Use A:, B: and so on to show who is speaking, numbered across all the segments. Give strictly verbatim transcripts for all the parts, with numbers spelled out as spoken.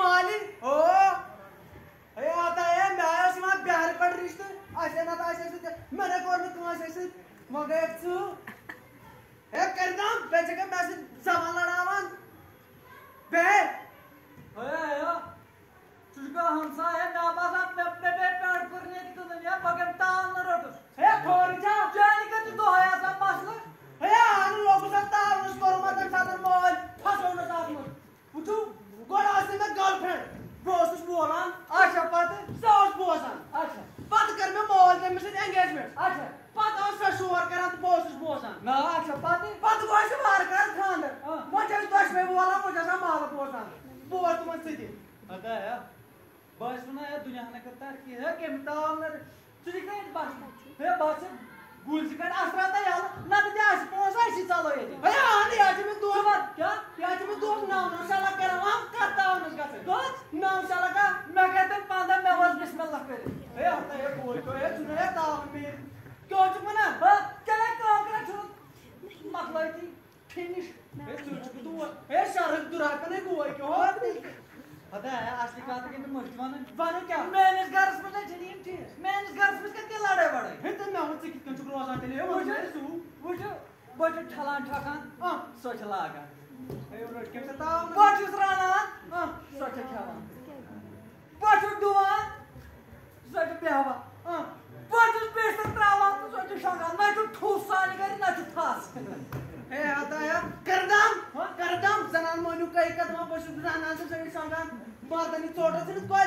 A: مالن او ہے آتا ہے میں آیا سی وہاں بیار پڑ رشتہ ایسے نہ تھا ایسے میں نے کور نہ کہاں سے مگر ژٕ ہے کردم بے جگہ میں سے زمان لڑاوان بے
B: ہے چُشکا ہمسایہ ناباسان میں اپنے بے پیڑ کرنے کی تو دنیا بگم تاؤں نہ روٹو
A: ہے کھوڑ جا
B: جانی کا تو دو ہے ایسا مسئلہ
A: ہے آن لوگوں سے تاؤں اس کرو مدن ساتر مول پھسو نہ تاؤں پوچھو گوڑا آسے میں گرل فرینڈ بوس اس بولان
B: اچھا پتہ
A: سوس بوسان
B: اچھا
A: پتہ کر میں مول دے میں سے انگیجمنٹ
B: اچھا
A: پتہ آس سا شور کران تو بوس اس بوسان
B: نا اچھا پتہ
A: پتہ گوش بار کران خاندر مجھے اس دش میں بولا مجھے سا مال بوسان بوس تمن سیدھی
B: پتہ ہے بس ونا ہے دنیا نے کرتا ہے کہ کہ تاؤں نہ چلی کہیں بس ہے بس گول سے کڑ اسرا تا یال نہ تے اس پونس اسی چلو یہ
A: ہے آن یا جے میں دو
B: کیا
A: یا جے میں دو نام انشاءاللہ کران ہم کرتا ہوں اس کا
B: دو
A: نام انشاءاللہ کا
B: میں کہتا ہوں پاندہ میں واس بسم اللہ کرے
A: ہے آتا ہے کوئی تو ہے سنے ہے تاؤں میں کیوں چکنا
B: ہاں چلے کام کرا چھو مطلب تھی فینش
A: ہے چوچ تو ہے شارک درا کنے کوئی کیوں
B: پتہ ہے اصلی بات ہے کہ مجھوان
A: وانو کیا
B: میں اس گھر میں جنیم تھی میں اس گھر میں کتے لڑے بڑے
A: ہے تو میں ہوں کت کن چکر روزان تیلے وہ ہے سو
B: وچ بڑے ٹھلان ٹھکان
A: ہاں
B: سوچ لاگا
A: ہے اور کیم سے تاؤں
B: بڑ اس رانا
A: ہاں
B: سوچ کھاوان بڑ دوان سوچ بیاوا
A: ہاں
B: بڑ پیش تراوان سوچ شانگان نہ تو ٹھوسان کر نہ تو تھاس
A: ہے آتا ہے کردم کردم زنان مونو کئی قدم بشو زنان سے سوی شانگان مردنی چوٹا سے کوئی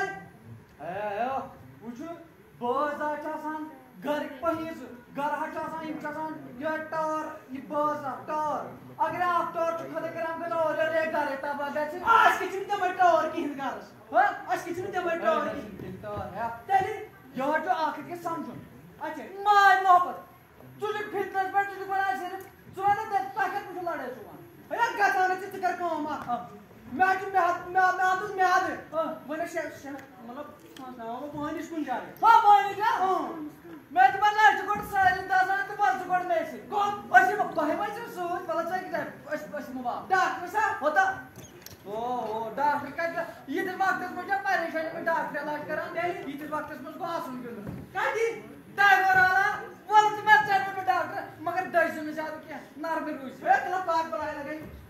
B: ہے وچ باز آسان گھر پہیز گھر ہٹ آسان یم آسان یہ ٹار یہ باز ٹار اگر آپ ٹار خود کرام کے اور رے گھر تبا گچ
A: آج کچھ نہیں تمہیں ٹور کی ہندگارس
B: ہاں
A: آج کچھ نہیں تمہیں ٹور کی
B: ٹار ہے
A: تیلی
B: یہ جو آخر کے سمجھن
A: اچھا
B: ماں محبت تجھے فٹنس پر تجھے بنا صرف سوانا تے طاقت مجھے لڑے سوان
A: ہے گاتانا چت کر کام میں جو میں میں میں تو میں آدھے میں نے مطلب ناو بہن اس کن جائے
B: ہاں بہن کیا میں تو بنا چھ کوٹ ساری دازان تو بس کوٹ میں سے کون اسی بہن میں سے سوت بلا چھ کہ اس اس مبا
A: ڈاکٹر صاحب
B: ہوتا او او ڈاکٹر کا یہ دل وقت مجھے پریشانی میں ڈاکٹر علاج کران یہ دل وقت میں کو آسن کر
A: کا دی
B: ڈائیور والا ولت میں چھ ڈاکٹر مگر دش میں زیادہ کیا نرم روز
A: ہے کلا پاک بلائے لگئی